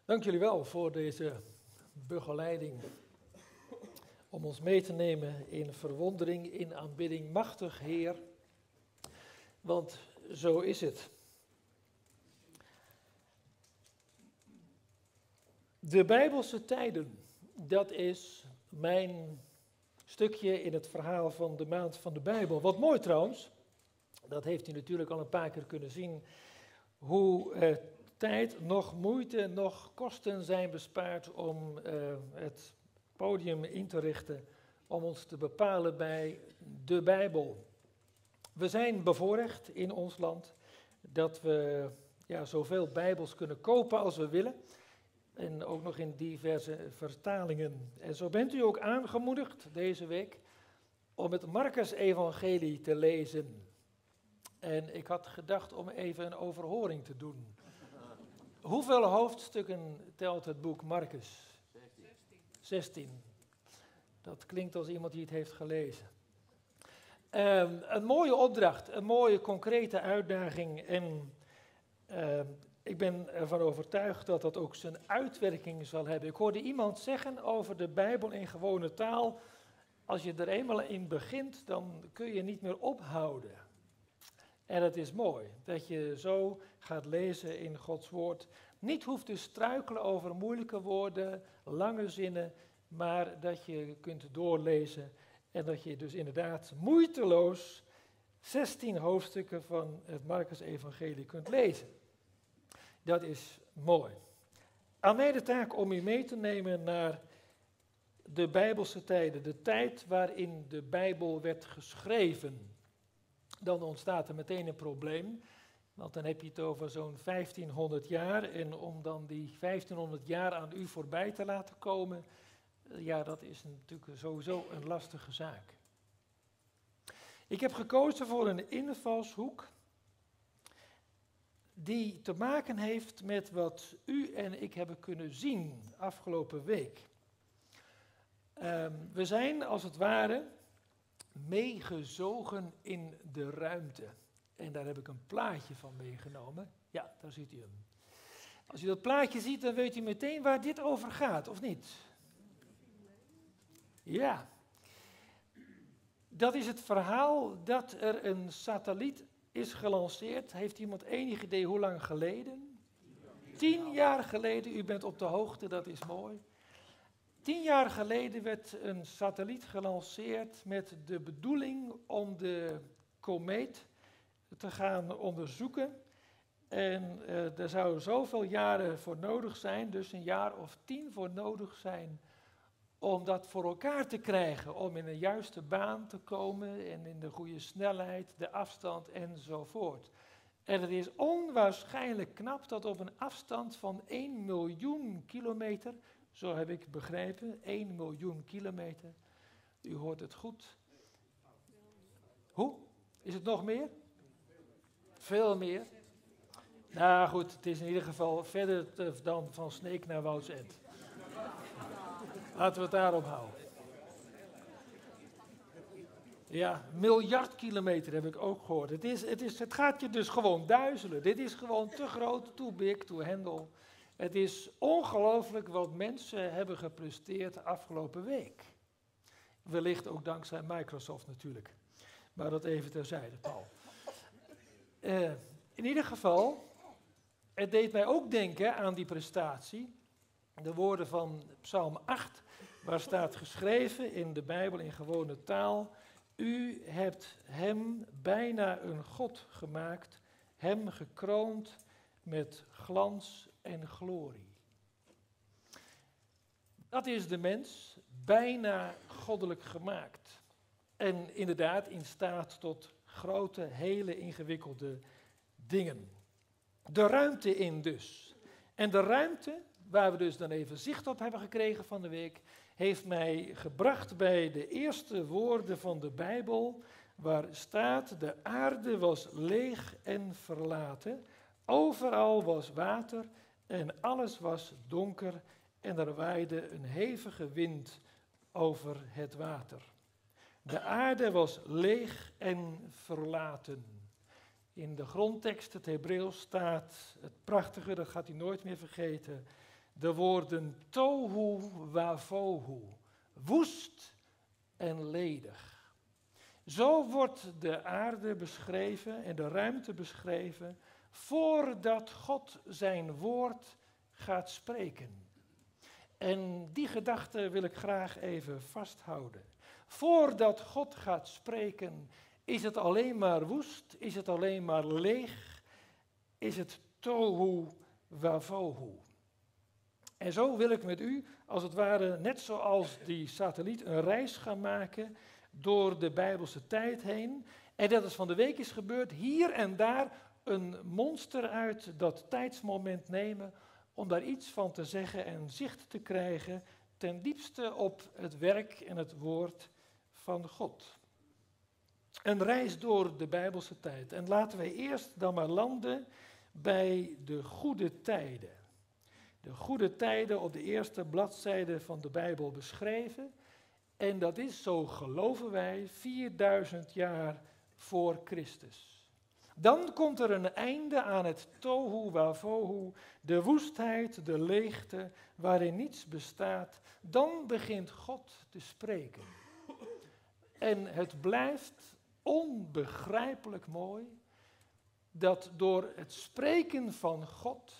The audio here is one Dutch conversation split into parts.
Dank jullie wel voor deze begeleiding. Om ons mee te nemen in verwondering, in aanbidding. Machtig Heer, want zo is het. De Bijbelse tijden, dat is mijn stukje in het verhaal van de maand van de Bijbel. Wat mooi trouwens, dat heeft u natuurlijk al een paar keer kunnen zien, hoe tijd, nog moeite, nog kosten zijn bespaard om het podium in te richten, om ons te bepalen bij de Bijbel. We zijn bevoorrecht in ons land dat we zoveel Bijbels kunnen kopen als we willen. En ook nog in diverse vertalingen. En zo bent u ook aangemoedigd deze week om het Markus-evangelie te lezen. En ik had gedacht om even een overhoring te doen. Hoeveel hoofdstukken telt het boek Markus? 16. Dat klinkt als iemand die het heeft gelezen. Een mooie opdracht, een mooie concrete uitdaging. En ik ben ervan overtuigd dat dat ook zijn uitwerking zal hebben. Ik hoorde iemand zeggen over de Bijbel in gewone taal: als je er eenmaal in begint, dan kun je niet meer ophouden. En het is mooi dat je zo gaat lezen in Gods woord. Niet hoeft te struikelen over moeilijke woorden, lange zinnen, maar dat je kunt doorlezen en dat je dus inderdaad moeiteloos 16 hoofdstukken van het Markus-evangelie kunt lezen. Dat is mooi. Aan mij de taak om u mee te nemen naar de Bijbelse tijden, de tijd waarin de Bijbel werd geschreven. Dan ontstaat er meteen een probleem, want dan heb je het over zo'n 1500 jaar. En om dan die 1500 jaar aan u voorbij te laten komen, dat is natuurlijk sowieso een lastige zaak. Ik heb gekozen voor een invalshoek die te maken heeft met wat u en ik hebben kunnen zien afgelopen week. We zijn als het ware meegezogen in de ruimte. En daar heb ik een plaatje van meegenomen. Ja, daar ziet u hem. Als u dat plaatje ziet, dan weet u meteen waar dit over gaat, of niet? Ja. Dat is het verhaal dat er een satelliet is gelanceerd. Heeft iemand enig idee hoe lang geleden? 10 jaar geleden, u bent op de hoogte, dat is mooi. 10 jaar geleden werd een satelliet gelanceerd met de bedoeling om de komeet te gaan onderzoeken. En er zouden zoveel jaren voor nodig zijn, dus een jaar of 10 voor nodig zijn, om dat voor elkaar te krijgen, om in de juiste baan te komen en in de goede snelheid, de afstand enzovoort. En het is onwaarschijnlijk knap dat op een afstand van 1 miljoen kilometer, zo heb ik begrepen, 1 miljoen kilometer, u hoort het goed. Hoe? Is het nog meer? Veel meer? Nou goed, het is in ieder geval verder dan van Sneek naar Woudsend. Laten we het daarop houden. Ja, miljard kilometer heb ik ook gehoord. Het gaat je dus gewoon duizelen. Dit is gewoon te groot, too big to handle. Het is ongelooflijk wat mensen hebben gepresteerd de afgelopen week. Wellicht ook dankzij Microsoft natuurlijk. Maar dat even terzijde, Paul. In ieder geval, het deed mij ook denken aan die prestatie. De woorden van Psalm 8, waar staat geschreven in de Bijbel in gewone taal: u hebt hem bijna een God gemaakt, hem gekroond met glans en glorie. Dat is de mens, bijna goddelijk gemaakt. En inderdaad in staat tot grote, hele ingewikkelde dingen. De ruimte in dus. En de ruimte, waar we dus dan even zicht op hebben gekregen van de week, heeft mij gebracht bij de eerste woorden van de Bijbel, waar staat: de aarde was leeg en verlaten, overal was water en alles was donker en er waaide een hevige wind over het water. De aarde was leeg en verlaten. In de grondtekst, het Hebreeuws, staat het prachtige, dat gaat u nooit meer vergeten: de woorden tohu wabohu, woest en ledig. Zo wordt de aarde beschreven en de ruimte beschreven voordat God zijn woord gaat spreken. En die gedachte wil ik graag even vasthouden. Voordat God gaat spreken, is het alleen maar woest, is het alleen maar leeg, is het tohu wabohu. En zo wil ik met u, als het ware, net zoals die satelliet, een reis gaan maken door de Bijbelse tijd heen. En dat is van de week is gebeurd, hier en daar een monster uit dat tijdsmoment nemen om daar iets van te zeggen en zicht te krijgen ten diepste op het werk en het woord van God. Een reis door de Bijbelse tijd. En laten wij eerst dan maar landen bij de goede tijden. De goede tijden op de eerste bladzijde van de Bijbel beschreven. En dat is, zo geloven wij, 4000 jaar voor Christus. Dan komt er een einde aan het tohu wabohu, de woestheid, de leegte, waarin niets bestaat. Dan begint God te spreken. En het blijft onbegrijpelijk mooi dat door het spreken van God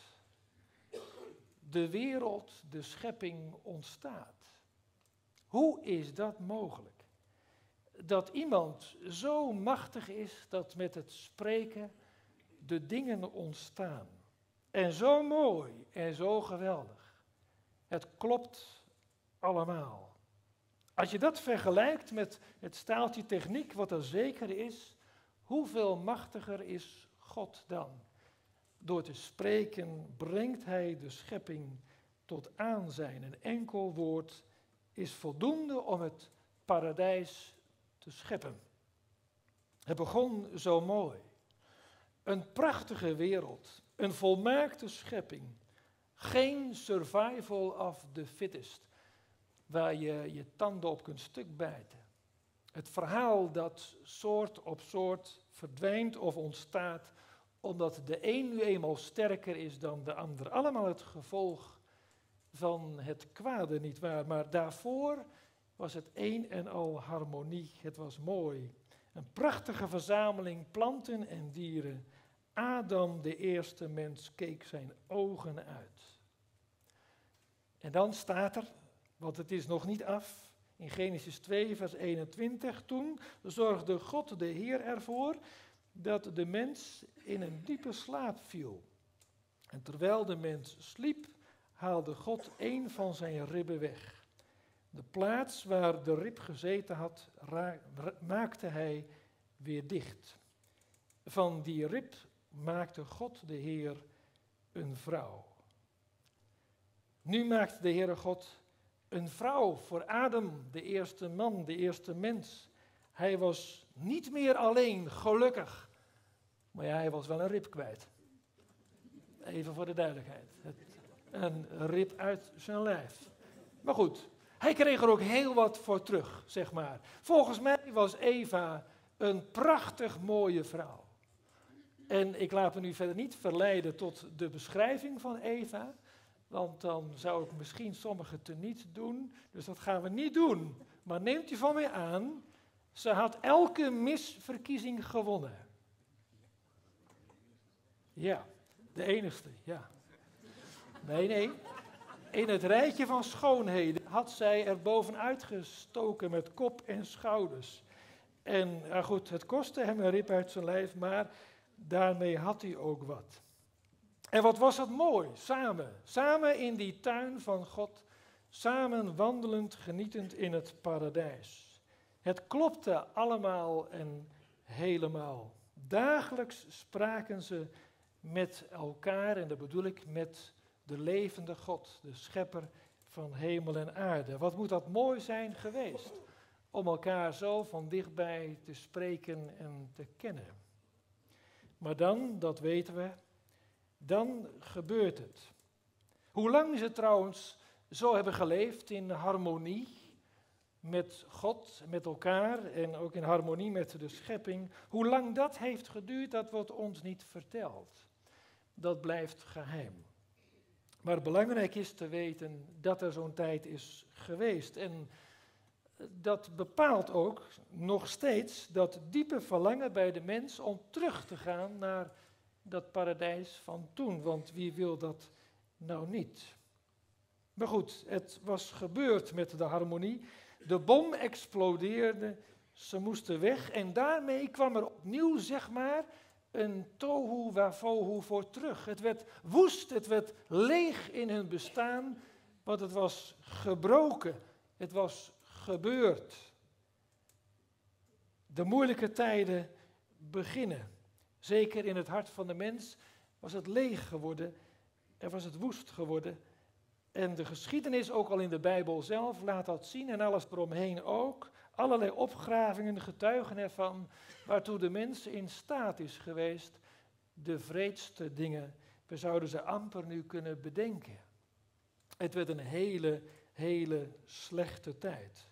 de wereld, de schepping ontstaat. Hoe is dat mogelijk? Dat iemand zo machtig is dat met het spreken de dingen ontstaan. En zo mooi en zo geweldig. Het klopt allemaal. Als je dat vergelijkt met het staaltje techniek, wat er zeker is, hoeveel machtiger is God dan? Door te spreken brengt hij de schepping tot aanzijn. Een enkel woord is voldoende om het paradijs te scheppen. Het begon zo mooi. Een prachtige wereld, een volmaakte schepping. Geen survival of the fittest, waar je je tanden op kunt stukbijten. Het verhaal dat soort op soort verdwijnt of ontstaat, omdat de een nu eenmaal sterker is dan de ander. Allemaal het gevolg van het kwade, nietwaar? Maar daarvoor was het een en al harmonie. Het was mooi. Een prachtige verzameling planten en dieren. Adam, de eerste mens, keek zijn ogen uit. En dan staat er, want het is nog niet af, in Genesis 2, vers 21, toen zorgde God de Heer ervoor dat de mens in een diepe slaap viel. En terwijl de mens sliep, haalde God een van zijn ribben weg. De plaats waar de rib gezeten had, maakte hij weer dicht. Van die rib maakte God de Heer een vrouw. Nu maakt de Heere God een vrouw voor Adam, de eerste man, de eerste mens. Hij was niet meer alleen gelukkig, maar ja, hij was wel een rib kwijt. Even voor de duidelijkheid. Een rib uit zijn lijf. Maar goed, hij kreeg er ook heel wat voor terug, zeg maar. Volgens mij was Eva een prachtig mooie vrouw. En ik laat me nu verder niet verleiden tot de beschrijving van Eva, want dan zou ik misschien sommige teniet doen. Dus dat gaan we niet doen. Maar neemt u van mij aan, ze had elke misverkiezing gewonnen. Ja, de enigste, ja. Nee. In het rijtje van schoonheden had zij er bovenuit gestoken met kop en schouders. En goed, het kostte hem een rib uit zijn lijf, maar daarmee had hij ook wat. En wat was dat mooi, samen in die tuin van God, samen wandelend, genietend in het paradijs. Het klopte allemaal en helemaal. Dagelijks spraken ze met elkaar, en dat bedoel ik met de levende God, de schepper van hemel en aarde. Wat moet dat mooi zijn geweest, om elkaar zo van dichtbij te spreken en te kennen. Maar dan, dat weten we, dan gebeurt het. Hoe lang ze trouwens zo hebben geleefd in harmonie met God, met elkaar en ook in harmonie met de schepping. Hoe lang dat heeft geduurd, dat wordt ons niet verteld. Dat blijft geheim. Maar belangrijk is te weten dat er zo'n tijd is geweest. En dat bepaalt ook nog steeds dat diepe verlangen bij de mens om terug te gaan naar dat paradijs van toen. Want wie wil dat nou niet? Maar goed, het was gebeurd met de harmonie. De bom explodeerde, ze moesten weg en daarmee kwam er opnieuw, zeg maar, een tohu wabohu voor terug. Het werd woest, het werd leeg in hun bestaan, want het was gebroken, het was gebeurd. De moeilijke tijden beginnen. Zeker in het hart van de mens was het leeg geworden en was het woest geworden. En de geschiedenis, ook al in de Bijbel zelf, laat dat zien en alles eromheen ook. Allerlei opgravingen getuigen ervan, waartoe de mens in staat is geweest, de wreedste dingen. We zouden ze amper nu kunnen bedenken. Het werd een hele slechte tijd.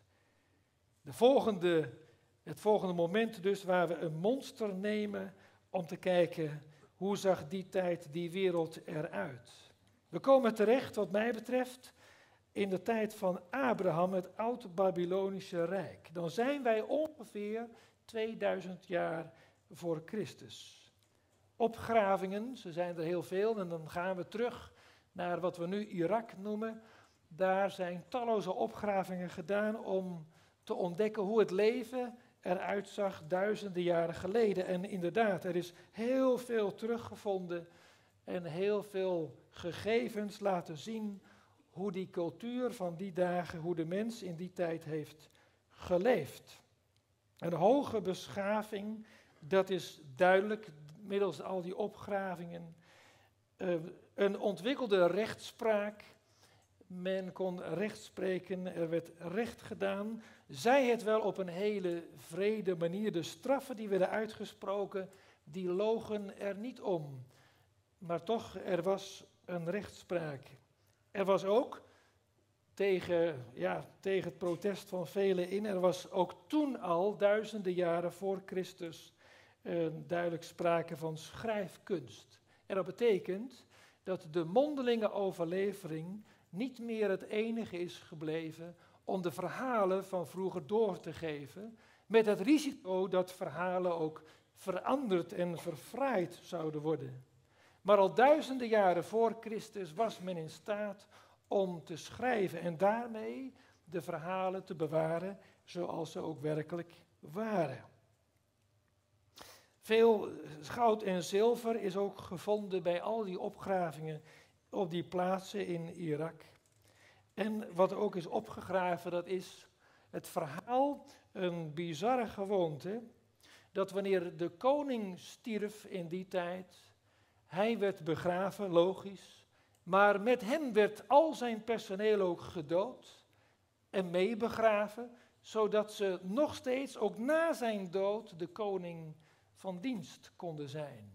Het volgende moment dus, waar we een monster nemen om te kijken, hoe zag die tijd, die wereld eruit? We komen terecht, wat mij betreft, in de tijd van Abraham, het oud-Babylonische Rijk. Dan zijn wij ongeveer 2000 jaar voor Christus. Opgravingen, ze zijn er heel veel, en dan gaan we terug naar wat we nu Irak noemen. Daar zijn talloze opgravingen gedaan om te ontdekken hoe het leven eruit zag duizenden jaren geleden. En inderdaad, er is heel veel teruggevonden en heel veel gegevens laten zien hoe die cultuur van die dagen, hoe de mens in die tijd heeft geleefd. Een hoge beschaving, dat is duidelijk middels al die opgravingen. Een ontwikkelde rechtspraak. Men kon recht spreken, er werd recht gedaan. Zij het wel op een hele vrede manier. De straffen die werden uitgesproken, die logen er niet om. Maar toch, er was een rechtspraak. Er was ook, tegen het protest van velen in, er was ook toen al, duizenden jaren voor Christus, duidelijk sprake van schrijfkunst. En dat betekent dat de mondelinge overlevering niet meer het enige is gebleven om de verhalen van vroeger door te geven, met het risico dat verhalen ook veranderd en verfraaid zouden worden. Maar al duizenden jaren voor Christus was men in staat om te schrijven en daarmee de verhalen te bewaren zoals ze ook werkelijk waren. Veel goud en zilver is ook gevonden bij al die opgravingen op die plaatsen in Irak. En wat ook is opgegraven, dat is het verhaal, een bizarre gewoonte, dat wanneer de koning stierf in die tijd, hij werd begraven, logisch, maar met hem werd al zijn personeel ook gedood en meebegraven, zodat ze nog steeds, ook na zijn dood, de koning van dienst konden zijn.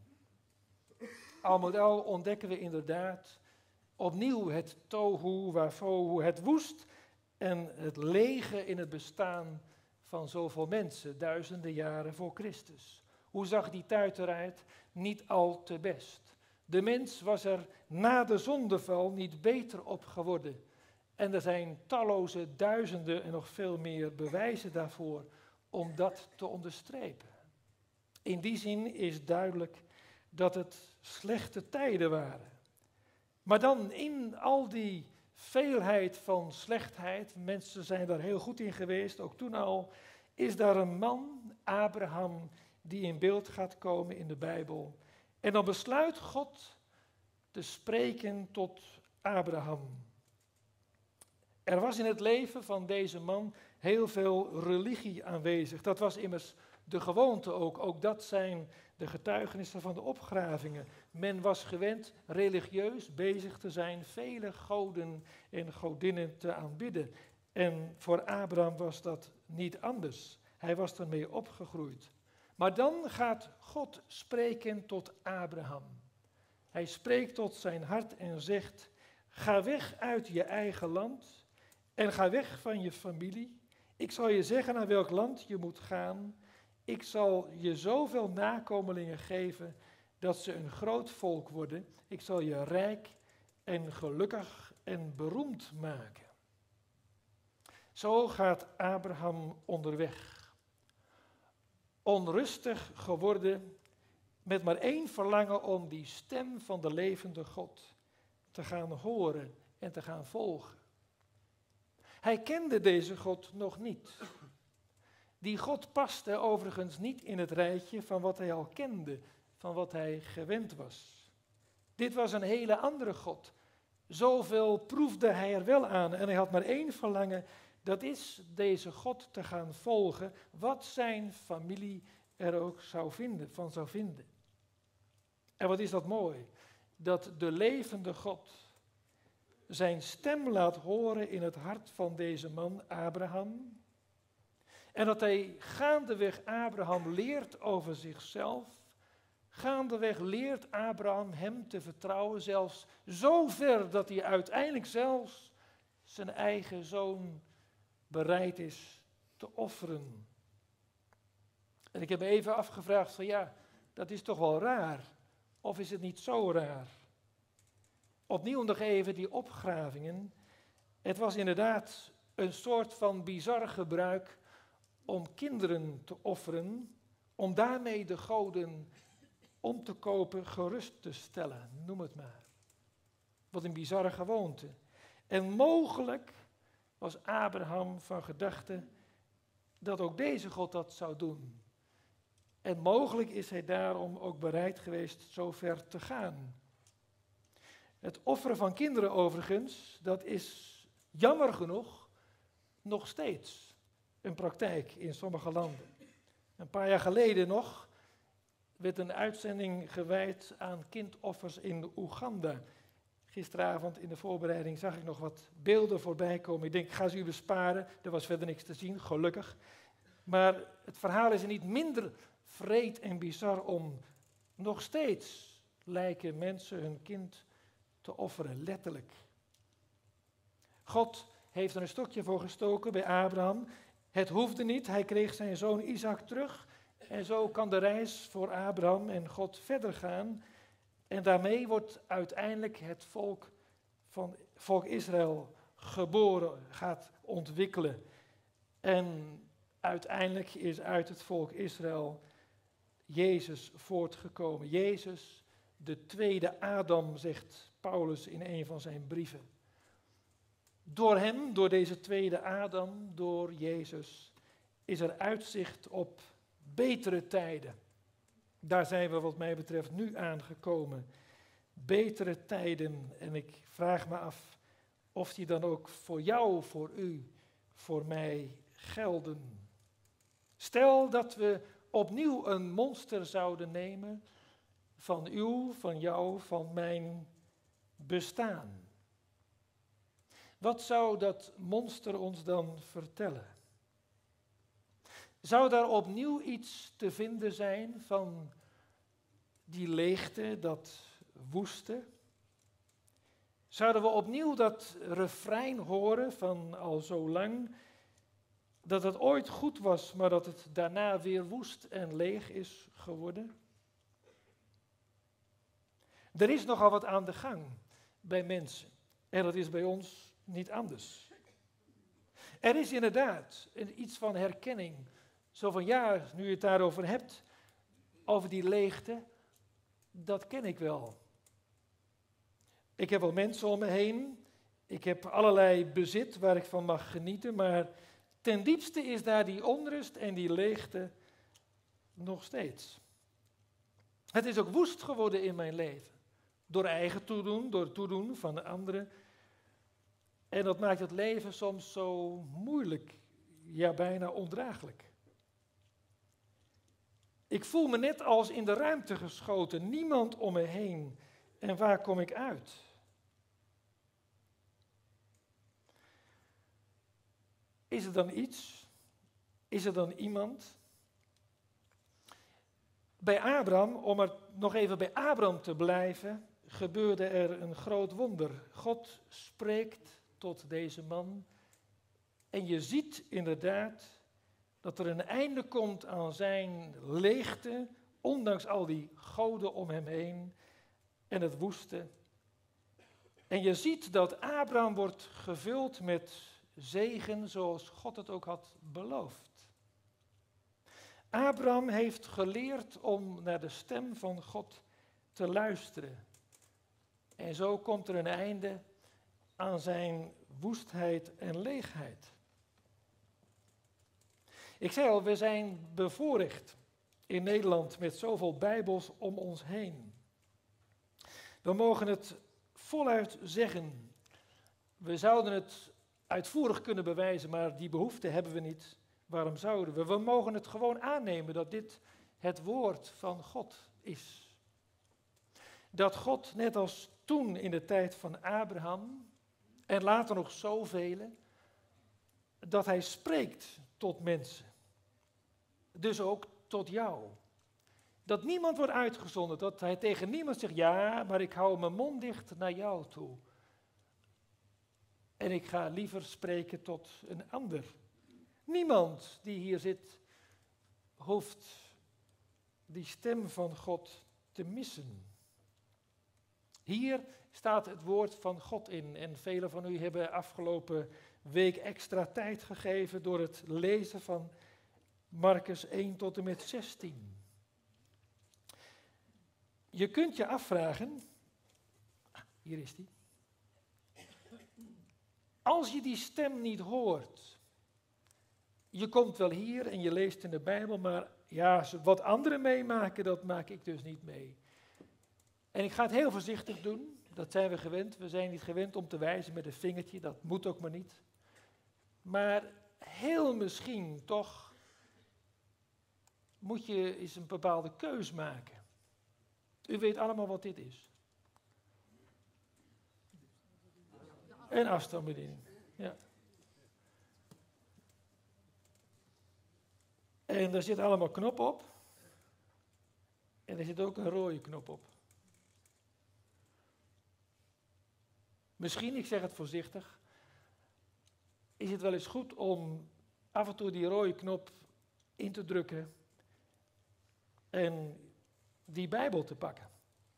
Al met al ontdekken we inderdaad opnieuw het tohu wabohu, het woest en het lege in het bestaan van zoveel mensen, duizenden jaren voor Christus. Hoe zag die tijd eruit? Niet al te best. De mens was er na de zondeval niet beter op geworden. En er zijn talloze duizenden en nog veel meer bewijzen daarvoor om dat te onderstrepen. In die zin is duidelijk dat het slechte tijden waren. Maar dan in al die veelheid van slechtheid, mensen zijn daar heel goed in geweest, ook toen al, is daar een man, Abraham, die in beeld gaat komen in de Bijbel. En dan besluit God te spreken tot Abraham. Er was in het leven van deze man heel veel religie aanwezig. Dat was immers de gewoonte ook. Ook dat zijn de getuigenissen van de opgravingen. Men was gewend religieus bezig te zijn, vele goden en godinnen te aanbidden. En voor Abraham was dat niet anders. Hij was ermee opgegroeid. Maar dan gaat God spreken tot Abraham. Hij spreekt tot zijn hart en zegt: ga weg uit je eigen land en ga weg van je familie. Ik zal je zeggen naar welk land je moet gaan. Ik zal je zoveel nakomelingen geven dat ze een groot volk worden. Ik zal je rijk en gelukkig en beroemd maken. Zo gaat Abraham onderweg. Onrustig geworden, met maar één verlangen om die stem van de levende God te gaan horen en te gaan volgen. Hij kende deze God nog niet. Die God paste overigens niet in het rijtje van wat hij al kende, van wat hij gewend was. Dit was een hele andere God. Zoveel proefde hij er wel aan en hij had maar één verlangen, dat is deze God te gaan volgen, wat zijn familie er ook zou vinden. En wat is dat mooi, dat de levende God zijn stem laat horen in het hart van deze man Abraham. En dat hij gaandeweg Abraham leert over zichzelf. Gaandeweg leert Abraham hem te vertrouwen, zelfs zo ver dat hij uiteindelijk zelfs zijn eigen zoon bereid is te offeren. En ik heb me even afgevraagd van ja, dat is toch wel raar. Of is het niet zo raar? Opnieuw nog even die opgravingen. Het was inderdaad een soort van bizar gebruik om kinderen te offeren, om daarmee de goden om te kopen gerust te stellen, noem het maar. Wat een bizarre gewoonte. En mogelijk was Abraham van gedachte dat ook deze God dat zou doen. En mogelijk is hij daarom ook bereid geweest zo ver te gaan. Het offeren van kinderen overigens, dat is jammer genoeg nog steeds een praktijk in sommige landen. Een paar jaar geleden nog werd een uitzending gewijd aan kindoffers in Oeganda. Gisteravond in de voorbereiding zag ik nog wat beelden voorbij komen. Ik denk, ik ga ze u besparen. Er was verder niks te zien, gelukkig. Maar het verhaal is er niet minder wreed en bizar om. Nog steeds lijken mensen hun kind te offeren, letterlijk. God heeft er een stokje voor gestoken bij Abraham. Het hoefde niet, hij kreeg zijn zoon Isaac terug. En zo kan de reis voor Abraham en God verder gaan. En daarmee wordt uiteindelijk het volk Israël geboren, gaat ontwikkelen. En uiteindelijk is uit het volk Israël Jezus voortgekomen. Jezus, de tweede Adam, zegt Paulus in een van zijn brieven. Door hem, door deze tweede Adam, door Jezus, is er uitzicht op betere tijden. Daar zijn we wat mij betreft nu aangekomen. Betere tijden. En ik vraag me af of die dan ook voor jou, voor u, voor mij gelden. Stel dat we opnieuw een monster zouden nemen van uw, van jou, van mijn bestaan. Wat zou dat monster ons dan vertellen? Zou daar opnieuw iets te vinden zijn van die leegte, dat woeste? Zouden we opnieuw dat refrein horen van al zo lang, dat het ooit goed was, maar dat het daarna weer woest en leeg is geworden? Er is nogal wat aan de gang bij mensen en dat is bij ons niet anders. Er is inderdaad iets van herkenning. Zo van ja, nu je het daarover hebt, over die leegte, dat ken ik wel. Ik heb wel mensen om me heen, ik heb allerlei bezit waar ik van mag genieten, maar ten diepste is daar die onrust en die leegte nog steeds. Het is ook woest geworden in mijn leven. Door eigen toedoen, door het toedoen van de anderen. En dat maakt het leven soms zo moeilijk, ja bijna ondraaglijk. Ik voel me net als in de ruimte geschoten, niemand om me heen. En waar kom ik uit? Is er dan iets? Is er dan iemand? Bij Abraham, om er nog even bij Abraham te blijven, gebeurde er een groot wonder. God spreekt tot deze man en je ziet inderdaad dat er een einde komt aan zijn leegte, ondanks al die goden om hem heen en het woeste. En je ziet dat Abraham wordt gevuld met zegen zoals God het ook had beloofd. Abraham heeft geleerd om naar de stem van God te luisteren. En zo komt er een einde aan zijn woestheid en leegheid. Ik zei al, we zijn bevoorrecht in Nederland met zoveel Bijbels om ons heen. We mogen het voluit zeggen. We zouden het uitvoerig kunnen bewijzen, maar die behoefte hebben we niet. Waarom zouden we? We mogen het gewoon aannemen dat dit het woord van God is. Dat God, net als toen in de tijd van Abraham, en later nog zoveel, dat hij spreekt tot mensen. Dus ook tot jou. Dat niemand wordt uitgezonderd, dat hij tegen niemand zegt, ja, maar ik hou mijn mond dicht naar jou toe. En ik ga liever spreken tot een ander. Niemand die hier zit, hoeft die stem van God te missen. Hier staat het woord van God in en velen van u hebben afgelopen week extra tijd gegeven door het lezen van Markus 1 tot en met 16. Je kunt je afvragen, hier is die, als je die stem niet hoort, je komt wel hier en je leest in de Bijbel, maar ja, wat anderen meemaken, dat maak ik dus niet mee. En ik ga het heel voorzichtig doen, dat zijn we gewend. We zijn niet gewend om te wijzen met een vingertje, dat moet ook maar niet. Maar heel misschien toch moet je eens een bepaalde keus maken. U weet allemaal wat dit is. Een afstandsbediening, ja. En daar zit allemaal knop op. En er zit ook een rode knop op. Misschien, ik zeg het voorzichtig, is het wel eens goed om af en toe die rode knop in te drukken en die Bijbel te pakken.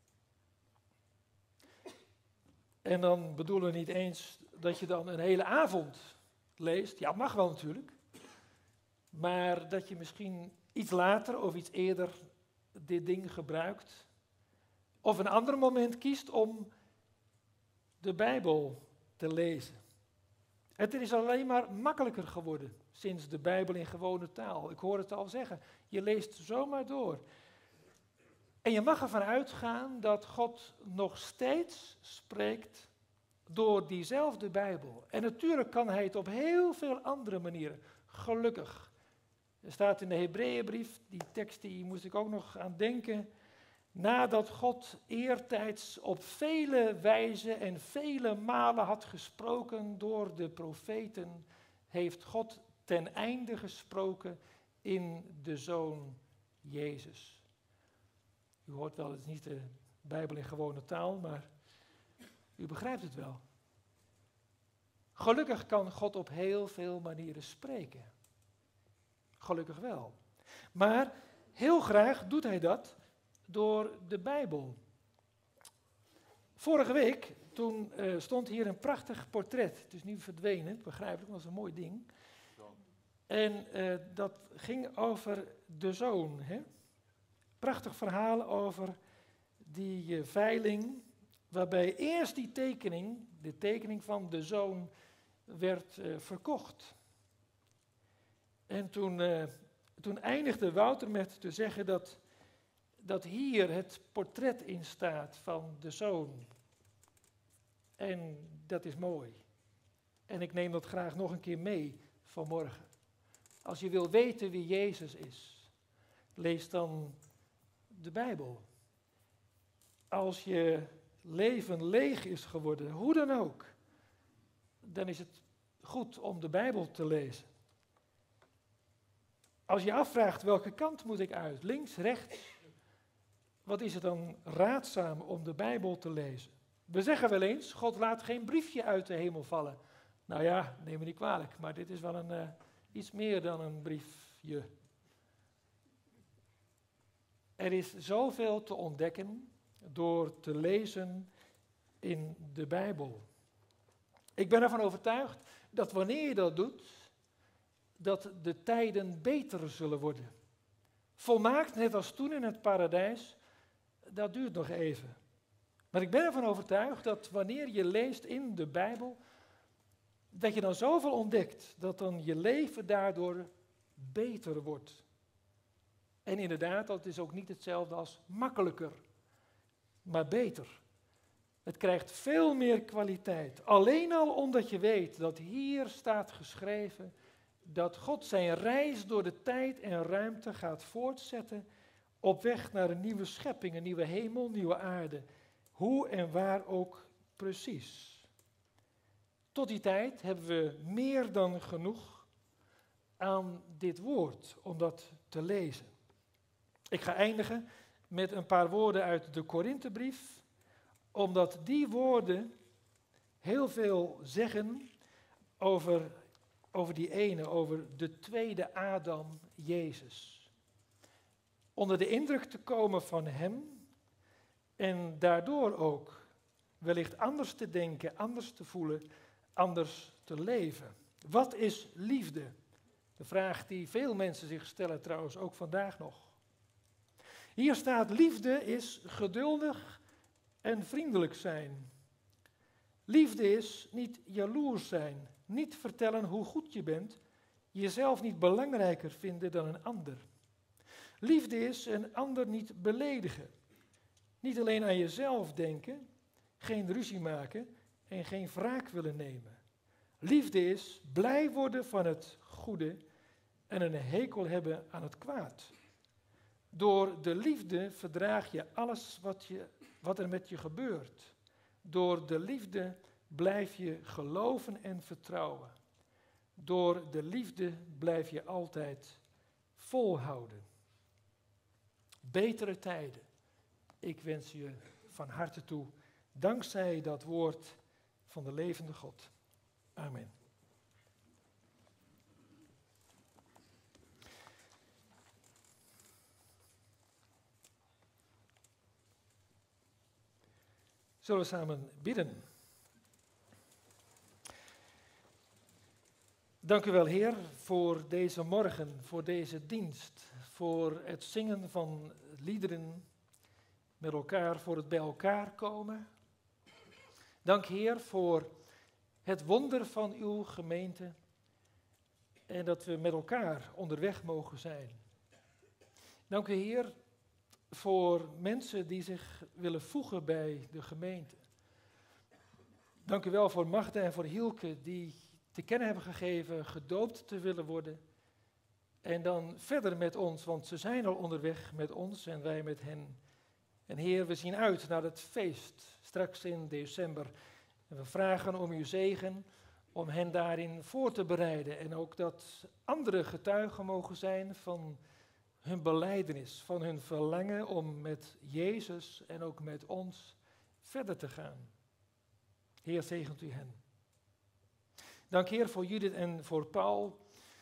En dan bedoelen we niet eens dat je dan een hele avond leest. Ja, mag wel natuurlijk. Maar dat je misschien iets later of iets eerder dit ding gebruikt. Of een ander moment kiest om de Bijbel te lezen. Het is alleen maar makkelijker geworden sinds de Bijbel in gewone taal. Ik hoor het al zeggen, je leest zomaar door. En je mag ervan uitgaan dat God nog steeds spreekt door diezelfde Bijbel. En natuurlijk kan hij het op heel veel andere manieren, gelukkig. Er staat in de Hebreeënbrief, die tekst die moest ik ook nog aan denken. Nadat God eertijds op vele wijzen en vele malen had gesproken door de profeten, heeft God ten einde gesproken in de Zoon Jezus. U hoort wel, het is niet de Bijbel in gewone taal, maar u begrijpt het wel. Gelukkig kan God op heel veel manieren spreken. Gelukkig wel. Maar heel graag doet hij dat door de Bijbel. Vorige week, toen stond hier een prachtig portret. Het is nu verdwenen, begrijpelijk, dat was een mooi ding. En dat ging over de zoon. Hè? Prachtig verhaal over die veiling, waarbij eerst die tekening, de tekening van de zoon, werd verkocht. En toen eindigde Wouter met te zeggen dat hier het portret in staat van de zoon. En dat is mooi. En ik neem dat graag nog een keer mee vanmorgen. Als je wil weten wie Jezus is, lees dan de Bijbel. Als je leven leeg is geworden, hoe dan ook, dan is het goed om de Bijbel te lezen. Als je afvraagt welke kant moet ik uit, links, rechts, wat is het dan raadzaam om de Bijbel te lezen? We zeggen wel eens, God laat geen briefje uit de hemel vallen. Nou ja, neem me niet kwalijk, maar dit is wel iets meer dan een briefje. Er is zoveel te ontdekken door te lezen in de Bijbel. Ik ben ervan overtuigd dat wanneer je dat doet, dat de tijden beter zullen worden. Volmaakt, net als toen in het paradijs, dat duurt nog even. Maar ik ben ervan overtuigd dat wanneer je leest in de Bijbel, dat je dan zoveel ontdekt, dat dan je leven daardoor beter wordt. En inderdaad, dat is ook niet hetzelfde als makkelijker, maar beter. Het krijgt veel meer kwaliteit. Alleen al omdat je weet dat hier staat geschreven dat God zijn reis door de tijd en ruimte gaat voortzetten op weg naar een nieuwe schepping, een nieuwe hemel, nieuwe aarde. Hoe en waar ook precies. Tot die tijd hebben we meer dan genoeg aan dit woord om dat te lezen. Ik ga eindigen met een paar woorden uit de Korinthebrief, omdat die woorden heel veel zeggen over die ene, over de tweede Adam, Jezus. Onder de indruk te komen van hem en daardoor ook wellicht anders te denken, anders te voelen, anders te leven. Wat is liefde? De vraag die veel mensen zich stellen trouwens, ook vandaag nog. Hier staat: liefde is geduldig en vriendelijk zijn. Liefde is niet jaloers zijn, niet vertellen hoe goed je bent, jezelf niet belangrijker vinden dan een ander. Liefde is een ander niet beledigen. Niet alleen aan jezelf denken, geen ruzie maken en geen wraak willen nemen. Liefde is blij worden van het goede en een hekel hebben aan het kwaad. Door de liefde verdraag je alles wat er met je gebeurt. Door de liefde blijf je geloven en vertrouwen. Door de liefde blijf je altijd volhouden. Betere tijden. Ik wens je van harte toe, dankzij dat woord van de levende God. Amen. Zullen we samen bidden? Dank u wel, Heer, voor deze morgen, voor deze dienst, voor het zingen van liederen met elkaar, voor het bij elkaar komen. Dank, Heer, voor het wonder van uw gemeente en dat we met elkaar onderweg mogen zijn. Dank u, Heer, voor mensen die zich willen voegen bij de gemeente. Dank u wel voor Magda en voor Hielke die te kennen hebben gegeven gedoopt te willen worden. En dan verder met ons, want ze zijn al onderweg met ons en wij met hen. En Heer, we zien uit naar het feest straks in december. En we vragen om uw zegen, om hen daarin voor te bereiden. En ook dat andere getuigen mogen zijn van hun belijdenis, van hun verlangen om met Jezus en ook met ons verder te gaan. Heer, zegent u hen. Dank, Heer, voor Judith en voor Paul.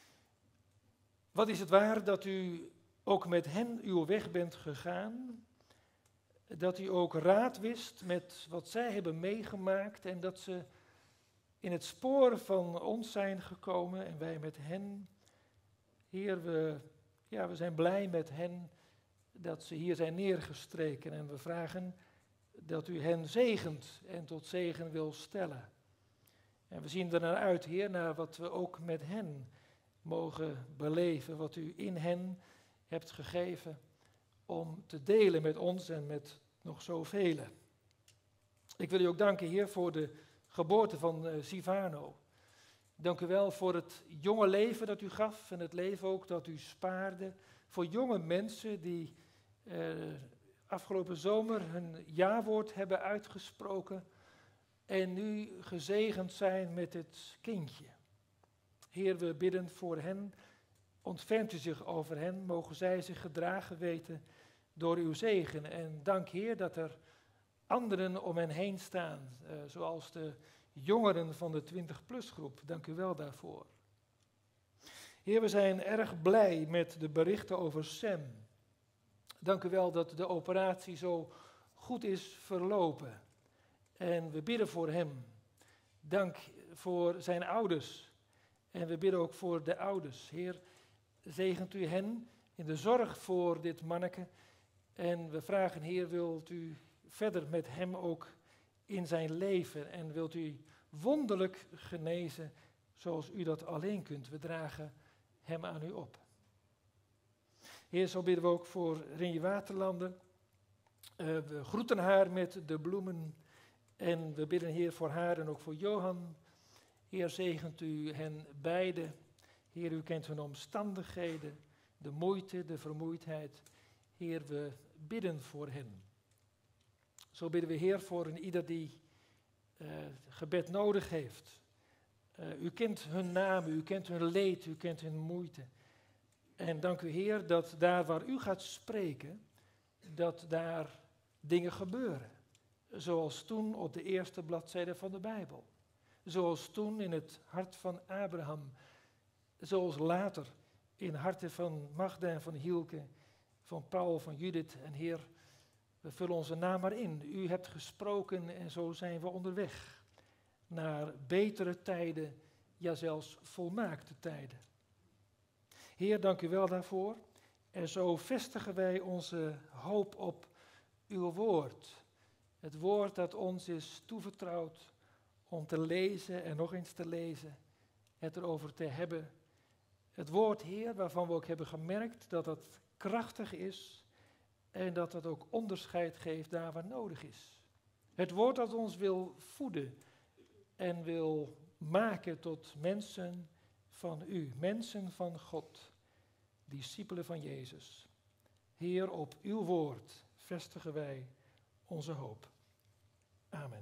Wat is het waar dat u ook met hen uw weg bent gegaan? Dat u ook raad wist met wat zij hebben meegemaakt en dat ze in het spoor van ons zijn gekomen en wij met hen. Heer, we zijn blij met hen dat ze hier zijn neergestreken en we vragen dat u hen zegent en tot zegen wil stellen. En we zien er naar uit, Heer, naar wat we ook met hen mogen beleven, wat u in hen hebt gegeven om te delen met ons en met nog zoveel. Ik wil u ook danken, Heer, voor de geboorte van Sivano. Dank u wel voor het jonge leven dat u gaf en het leven ook dat u spaarde. Voor jonge mensen die afgelopen zomer hun jawoord hebben uitgesproken en nu gezegend zijn met het kindje. Heer, we bidden voor hen. Ontfermt u zich over hen, mogen zij zich gedragen weten door uw zegen. En dank, Heer, dat er anderen om hen heen staan, zoals de jongeren van de 20-plus groep. Dank u wel daarvoor. Heer, we zijn erg blij met de berichten over Sam. Dank u wel dat de operatie zo goed is verlopen. En we bidden voor hem. Dank voor zijn ouders. En we bidden ook voor de ouders. Heer, zegent u hen in de zorg voor dit manneke. En we vragen, Heer, wilt u verder met hem ook in zijn leven en wilt u wonderlijk genezen zoals u dat alleen kunt. We dragen hem aan u op. Heer, zo bidden we ook voor Rinje Waterlanden. We groeten haar met de bloemen en we bidden, Heer, voor haar en ook voor Johan. Heer, zegent u hen beiden. Heer, u kent hun omstandigheden, de moeite, de vermoeidheid. Heer, we bidden voor hen. Zo bidden we, Heer, voor een ieder die gebed nodig heeft. U kent hun namen, u kent hun leed, u kent hun moeite. En dank u, Heer, dat daar waar u gaat spreken, dat daar dingen gebeuren. Zoals toen op de eerste bladzijde van de Bijbel. Zoals toen in het hart van Abraham. Zoals later in harten van Magda en van Hielke, van Paul, van Judith. En Heer, we vullen onze naam maar in. U hebt gesproken en zo zijn we onderweg. Naar betere tijden, ja zelfs volmaakte tijden. Heer, dank u wel daarvoor. En zo vestigen wij onze hoop op uw woord. Het woord dat ons is toevertrouwd om te lezen en nog eens te lezen. Het erover te hebben. Het woord, Heer, waarvan we ook hebben gemerkt dat het krachtig is. En dat het ook onderscheid geeft daar waar nodig is. Het woord dat ons wil voeden en wil maken tot mensen van u. Mensen van God. Discipelen van Jezus. Heer, op uw woord vestigen wij onze hoop. Amen.